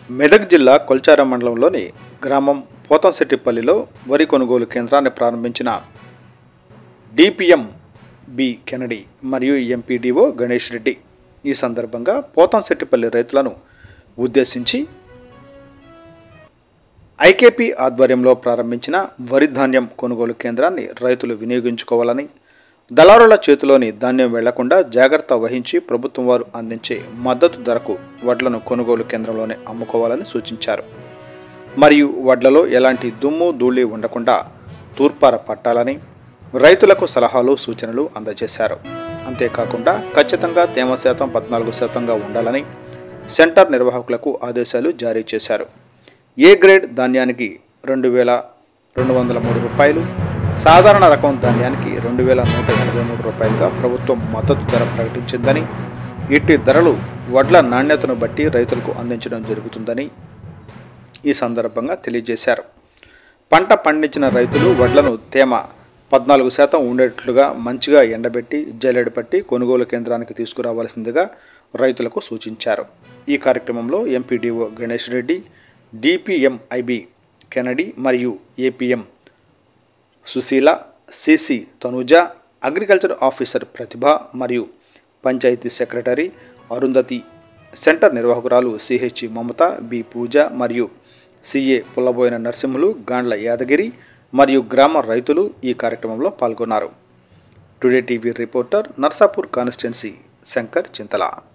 మెదక్ జిల్లా కొల్చారం మండలంలోని గ్రామం పోతంశెట్టిపల్లిలో వరి కొనుగోలు కేంద్రాన్ని ప్రారంభించిన డిపిఎం బి కెనడి మరియు ఎంపీడీఓ గణేష్ రెడ్డి ఈ సందర్భంగా పోతంశెట్టిపల్లి రైతులను ఉద్దేశించి ఐకేపీ ఆధ్వర్యంలో ప్రారంభించిన వరి ధాన్యం కొనుగోలు కేంద్రాన్ని రైతులు వినియోగించుకోవాలని, దళారుల చేతిలోని ధాన్యం వెళ్లకుండా జాగ్రత్త వహించి ప్రభుత్వం వారు అందించే మద్దతు ధరకు వడ్లను కొనుగోలు కేంద్రంలోనే అమ్ముకోవాలని సూచించారు. మరియు వడ్లలో ఎలాంటి దుమ్ము ధూళి ఉండకుండా తూర్పార పట్టాలని రైతులకు సలహాలు సూచనలు అందజేశారు. అంతేకాకుండా ఖచ్చితంగా తేమ శాతం 14% ఉండాలని సెంటర్ నిర్వాహకులకు ఆదేశాలు జారీ చేశారు. ఏ గ్రేడ్ ధాన్యానికి 2203 రూపాయలు, సాధారణ రకం ధాన్యానికి 2183 రూపాయలుగా ప్రభుత్వం మద్దతు ధర ప్రకటించిందని, ఇట్టి ధరలు వడ్ల నాణ్యతను బట్టి రైతులకు అందించడం జరుగుతుందని ఈ సందర్భంగా తెలియజేశారు. పంట పండించిన రైతులు వడ్లను తేమ 14% ఉండేట్లుగా మంచిగా ఎండబెట్టి జల్లెడ పట్టి కొనుగోలు కేంద్రానికి తీసుకురావాల్సిందిగా రైతులకు సూచించారు. ఈ కార్యక్రమంలో MPDO Ganesh Reddy, DPM IB Kennedy మరియు APM Sushila, CC Tanuja, agriculture officer Pratibha మరియు పంచాయతీ సెక్రటరీ అరుంధతి, సెంటర్ నిర్వాహకురాలు సిహెచ్ మమత, బి పూజ మరియు సిఏ పుల్లబోయిన నరసింహులు, గాండ్ల యాదగిరి మరియు గ్రామ రైతులు ఈ కార్యక్రమంలో పాల్గొన్నారు. Today TV reporter, Narsapur constituency, Shankar చింతల.